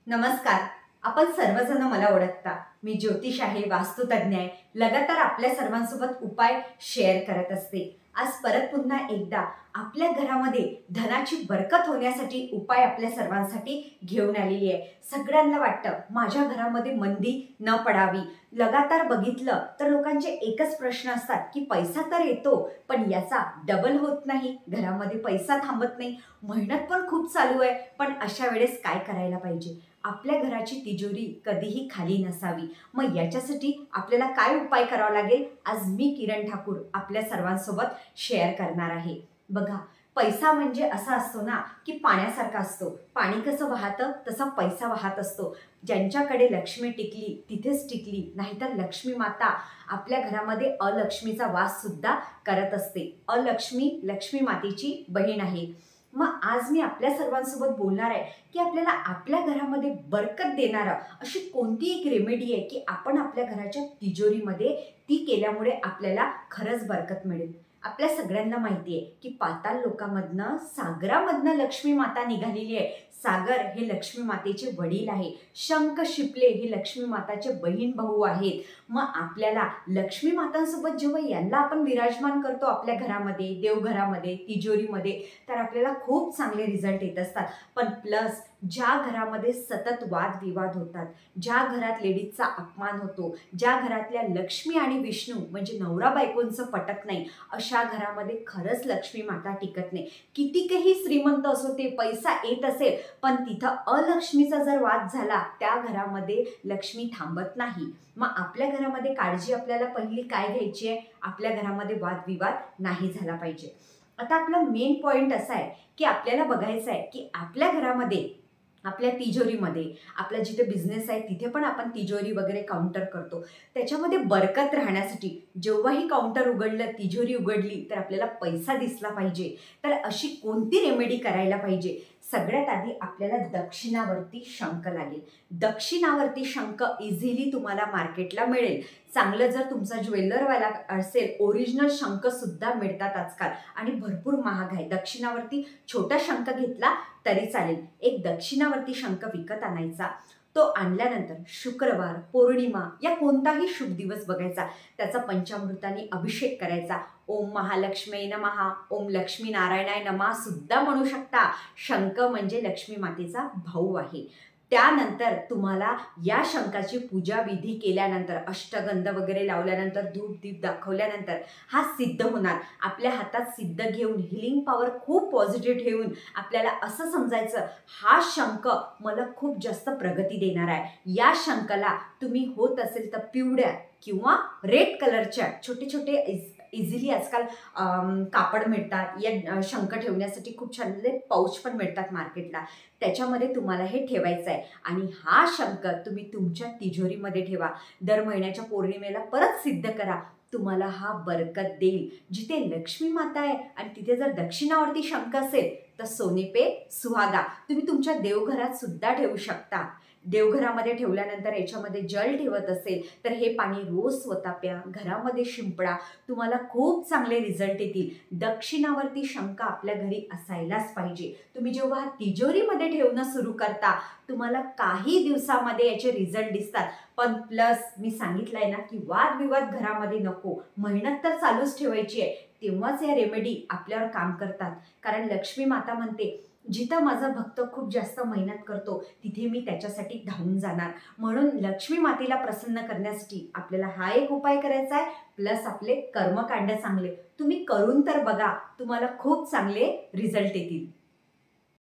नमस्कार. आपण सर्वजण मला ओळखता. मी ज्योतिष आहे, वास्तुतज्ञ आहे. लगातार आपल्या सर्वांसोबत उपाय शेअर करत असते. आज परत पुन्हा एकदा आपल्या घरामध्ये धनाची बरकत होण्यासाठी उपाय आपल्या सर्वांसाठी घेऊन आलेली आहे. सगळ्यांना वाटतं माझ्या घरामध्ये मंदी न पडावी. लगातार बघितलं तर लोकांचे एकच प्रश्न असतात की पैसा तर येतो पण याचा डबल होत नाही, घरामध्ये पैसा थांबत नाही, मेहनत पण खूप चालू आहे, पण अशा वेळेस काय करायला पाहिजे? आपल्या घराची तिजोरी कधीही खाली नसावी. मग याच्यासाठी आपल्याला काय उपाय करावा लागेल, आज मी किरण ठाकूर आपल्या सर्वांसोबत शेअर करणार आहे. बघा, पैसा म्हणजे असा असतो ना की पाण्यासारखा असतो. पाणी कसं वाहतं तसा पैसा वाहत असतो. ज्यांच्याकडे लक्ष्मी टिकली तिथेच टिकली, नाहीतर लक्ष्मी माता आपल्या घरामध्ये अलक्ष्मीचा वास सुद्धा करत असते. अलक्ष्मी लक्ष्मी मातेची बहीण आहे. मग आज मी आपल्या सर्वांसोबत बोलणार आहे की आपल्याला आपल्या घरामध्ये बरकत देणारं अशी कोणती एक रेमेडी आहे की आपण आपल्या घराच्या तिजोरीमध्ये ती केल्यामुळे आपल्याला खरंच बरकत मिळेल. आपल्या सगळ्यांना माहिती आहे की पाताळ लोकांमधनं सागरामधनं लक्ष्मी माता निघालेली आहे. सागर हे लक्ष्मी मातेचे वडील आहे. शंख शिपले हे लक्ष्मी माताचे बहीण भाऊ आहेत. मग आपल्याला लक्ष्मी मातांसोबत जेव्हा यांना आपण विराजमान करतो आपल्या घरामध्ये, देवघरामध्ये, तिजोरीमध्ये, तर आपल्याला खूप चांगले रिझल्ट येत असतात. पण प्लस ज्या घरामध्ये सतत वादविवाद होतात, ज्या घरात लेडीजचा अपमान होतो, ज्या घरातल्या लक्ष्मी आणि विष्णू म्हणजे नवरा बायकोंचं पटत नाही, अशा घरामध्ये खरंच लक्ष्मी माता टिकत नाही. कितीकही श्रीमंत असो, ते पैसा येत असेल पण तिथं अलक्ष्मीचा जर वाद झाला त्या घरामध्ये लक्ष्मी थांबत नाही. मग आपल्या घरामध्ये काळजी आपल्याला पहिली काय घ्यायची आहे? आपल्या घरामध्ये वादविवाद नाही झाला पाहिजे. आता आपला मेन पॉइंट असा आहे की आपल्याला बघायचं आहे की आपल्या घरामध्ये, आपल्या तिजोरीमध्ये, आपला जिथे बिझनेस आहे तिथे पण आपण तिजोरी वगैरे काउंटर करतो, त्याच्यामध्ये बरकत राहण्यासाठी जेव्हाही काउंटर उघडलं, तिजोरी उघडली, तर आपल्याला पैसा दिसला पाहिजे. तर अशी कोणती रेमेडी करायला पाहिजे? सगळ्यात आधी आपल्याला दक्षिणावर्ती शंख लागेल. दक्षिणावर्ती शंख इझिली तुम्हाला मार्केटला मिळेल. चांगलं जर तुमचा ज्वेलरवाला असेल, ओरिजिनल शंख सुद्धा मिळतात आजकाल आणि भरपूर महाग आहे. दक्षिणावर्ती छोटा शंख घेतला तरी चालेल. एक दक्षिणावर्ती शंख विकत आणायचा. तो आणल्यानंतर शुक्रवार, पौर्णिमा या कोणताही शुभ दिवस बघायचा, त्याचा पंचामृताने अभिषेक करायचा. ओम महालक्ष्मी नमः, ओम लक्ष्मी नारायणाय नमः सुद्धा म्हणू शकता. शंख म्हणजे लक्ष्मी मातेचा भाऊ आहे. त्यानंतर तुम्हाला या शंखाची पूजा विधी केल्यानंतर, अष्टगंध वगैरे लावल्यानंतर, धूप दीप दाखवल्यानंतर हा सिद्ध होणार. आपल्या हातात सिद्ध घेऊन, हिलिंग पॉवर खूप पॉझिटिव्ह ठेवून आपल्याला असं समजायचं, हा शंख मला खूप जास्त प्रगती देणार आहे. या शंखाला तुम्ही होत असेल तर पिवळ्या किंवा रेड कलरच्या छोटे छोटे इझिली आजकाल कापड मिळतात. या शंख ठेवण्यासाठी खूप छान पाऊच पण मिळतात मार्केटला, त्याच्यामध्ये तुम्हाला हे ठेवायचं आहे. आणि हा शंख तुम्ही तुमच्या तिजोरीमध्ये ठेवा. दर महिन्याच्या पौर्णिमेला परत सिद्ध करा. तुम्हाला हा बरकत देईल. जिथे लक्ष्मी माता आहे आणि तिथे जर दक्षिणावर्ती शंख असेल तर सोने पे सुहागा. तुम्ही तुमच्या देवघरात सुद्धा ठेवू शकता. देवघरामध्ये ठेवल्यानंतर याच्यामध्ये जल ठेवत असेल तर हे पाणी रोज स्वतः प्या, घरामध्ये शिंपडा. तुम्हाला खूप चांगले रिझल्ट येतील. दक्षिणावर्ती शंख आपल्या घरी असायलाच पाहिजे. तुम्ही जेव्हा तिजोरीमध्ये ठेवणं सुरू करता, तुम्हाला काही दिवसामध्ये याचे रिझल्ट दिसतात. पण प्लस मी सांगितलंय ना की वादविवाद घरामध्ये नको, मेहनत तर चालूच ठेवायची आहे. तेव्हाच या रेमेडी आपल्यावर काम करतात. कारण लक्ष्मी माता म्हणते, जिथं माझा भक्त खूप जास्त मेहनत करतो तिथे मी त्याच्यासाठी धावून जाणार. म्हणून लक्ष्मी मातेला प्रसन्न करण्यासाठी आपल्याला हा एक उपाय करायचा आहे. प्लस आपले कर्मकांड चांगले तुम्ही करून तर बघा, तुम्हाला खूप चांगले रिझल्ट येतील.